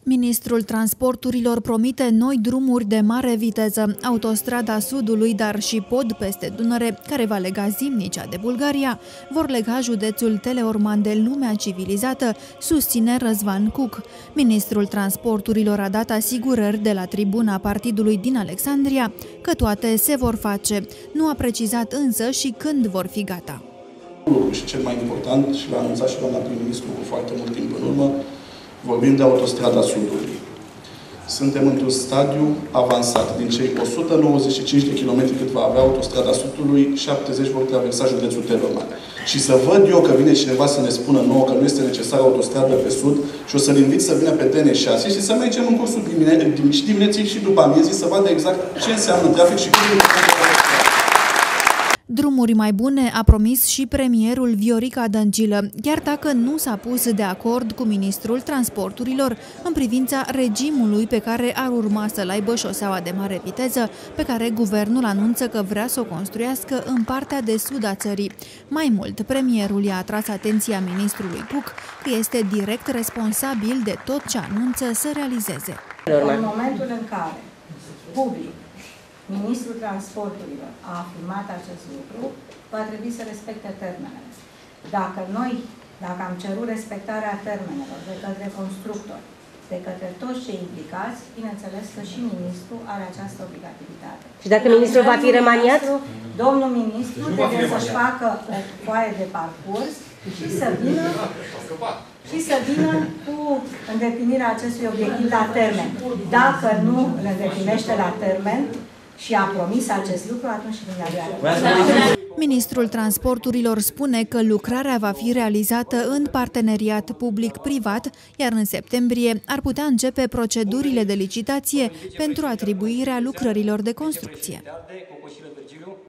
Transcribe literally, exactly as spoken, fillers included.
Ministrul Transporturilor promite noi drumuri de mare viteză, autostrada Sudului, dar și pod peste Dunăre, care va lega Zimnicea de Bulgaria, vor lega județul Teleorman de lumea civilizată, susține Răzvan Cuc. Ministrul Transporturilor a dat asigurări de la tribuna partidului din Alexandria că toate se vor face. Nu a precizat însă și când vor fi gata. Și cel mai important, și l-a anunțat și doamna prim-ministru cu foarte mult timp în urmă, vorbim de autostrada Sudului. Suntem într-un stadiu avansat. Din cei o sută nouăzeci și cinci de kilometri cât va avea autostrada Sudului, șaptezeci vor traversa județul Teleorman. Și să văd eu că vine cineva să ne spună nouă că nu este necesară autostradă pe sud și o să-l invit să vină pe D N șase și să mergem în cursul dimine și dimineții și după amiezii să vadă exact ce înseamnă trafic și cum e. Drumuri mai bune a promis și premierul Viorica Dăncilă, chiar dacă nu s-a pus de acord cu ministrul transporturilor în privința regimului pe care ar urma să-l aibă șoseaua de mare viteză, pe care guvernul anunță că vrea să o construiască în partea de sud a țării. Mai mult, premierul i-a atras atenția ministrului Cuc că este direct responsabil de tot ce anunță să realizeze. În momentul în care public Ministrul Transporturilor a afirmat acest lucru, va trebui să respecte termenele. Dacă noi, dacă am cerut respectarea termenelor de către constructori, de către toți cei implicați, bineînțeles că și ministrul are această obligativitate. Și dacă ministrul va fi remaniat? Domnul ministru trebuie să-și facă o foaie de parcurs și să vină și să vină cu îndeplinirea acestui obiectiv la termen. Dacă nu îl îndeplinește la termen, și a promis acest lucru, atunci și dumneavoastră. Ministrul Transporturilor spune că lucrarea va fi realizată în parteneriat public-privat, iar în septembrie ar putea începe procedurile de licitație pentru atribuirea lucrărilor de construcție.